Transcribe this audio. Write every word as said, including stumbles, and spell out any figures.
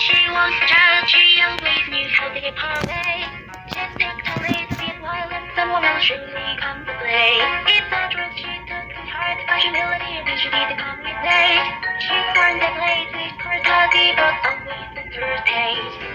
she wants a child, she young, please knew how to get away. She's picked a way to be wild and someone else surely come to play. It's the truth she took to heart, by humility and she did come with day. She formed a place with courtesy, but always the first hate.